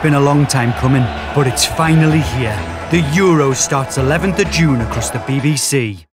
been a long time coming, but it's finally here. The Euros starts 11th of June across the BBC.